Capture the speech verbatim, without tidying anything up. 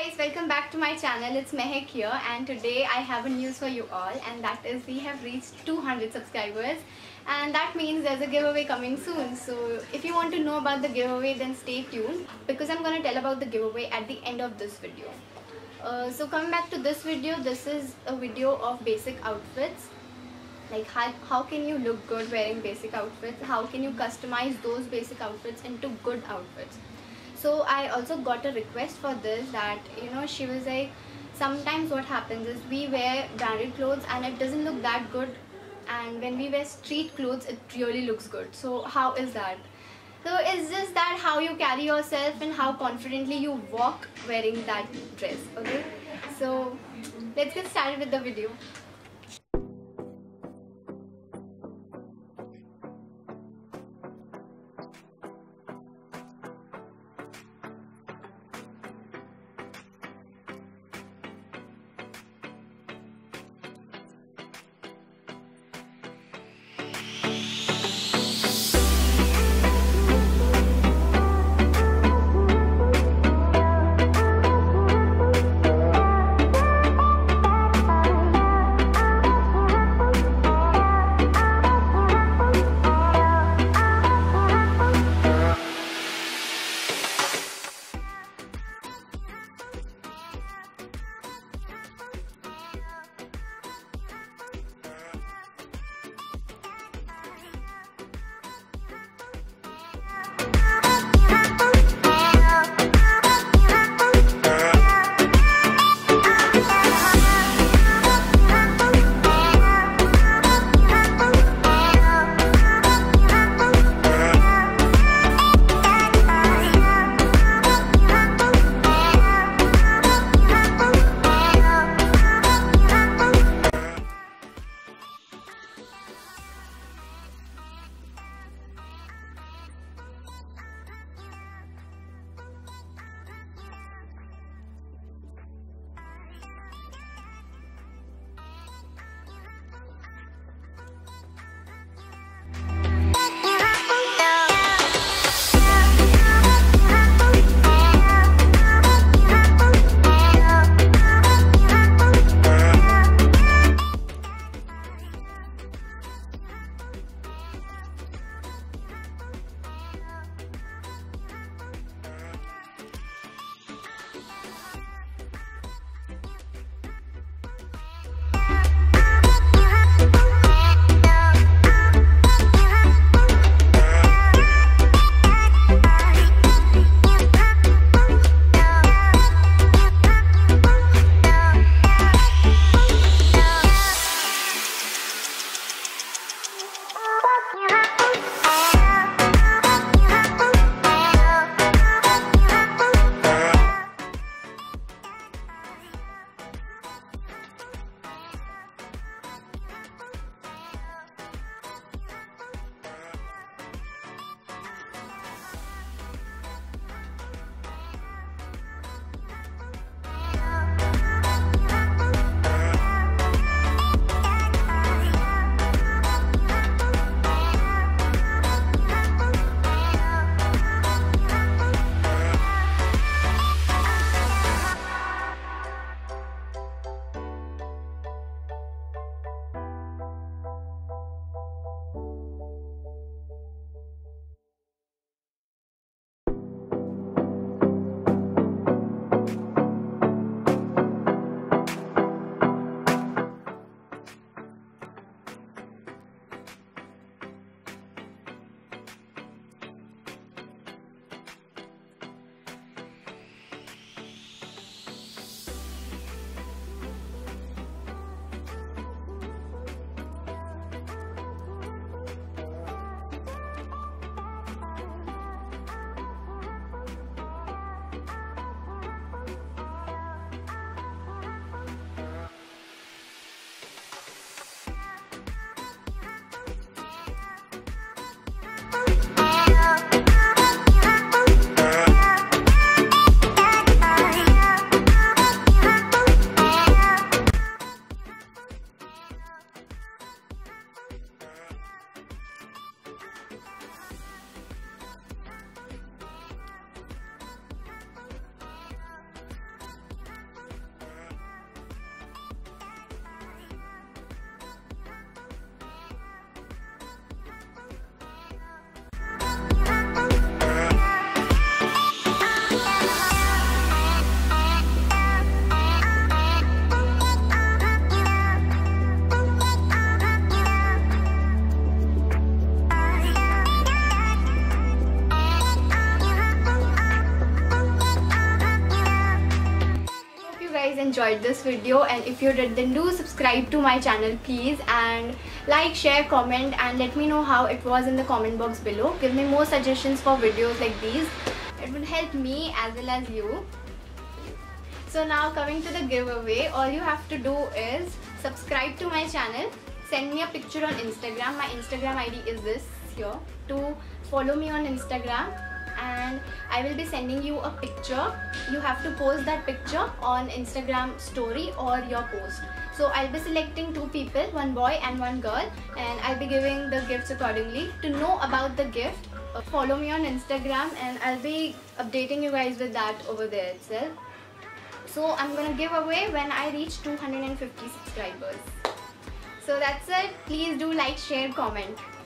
guys, welcome back to my channel. It's Mehek here, and today I have a news for you all, and that is we have reached two hundred subscribers, and that means there's a giveaway coming soon. So if you want to know about the giveaway, then stay tuned because I'm gonna tell about the giveaway at the end of this video. Uh, so coming back to this video, this is a video of basic outfits. Like how, how can you look good wearing basic outfits? How can you customize those basic outfits into good outfits? So I also got a request for this, that you know, she was like, sometimes what happens is we wear branded clothes and it doesn't look that good, and when we wear street clothes it really looks good. So how is that? So it's just that how you carry yourself and how confidently you walk wearing that dress. Okay, so let's get started with the video. guys enjoyed this video, and if you did, then do subscribe to my channel please, and like, share, comment, and let me know how it was in the comment box below. Give me more suggestions for videos like these. It would help me as well as you. So now coming to the giveaway, all you have to do is subscribe to my channel, send me a picture on Instagram. My Instagram I D is this here. To follow me on Instagram, and I will be sending you a picture. You have to post that picture on Instagram story or your post. So I'll be selecting two people, one boy and one girl, and I'll be giving the gifts accordingly. To know about the gift, follow me on Instagram and I'll be updating you guys with that over there itself. So I'm gonna give away when I reach two hundred fifty subscribers. So that's it. Please do like, share, comment.